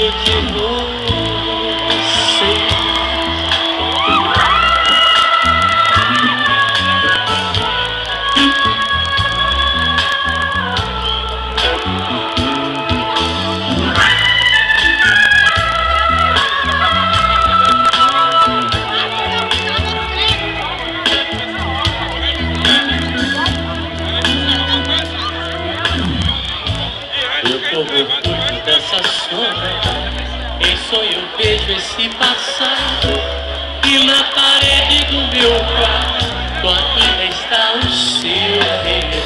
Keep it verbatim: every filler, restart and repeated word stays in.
lembro de você. Eu corro fugir dessa sombra, em sonho vejo esse passado, e na parede do meu quarto ainda está o seu retrato.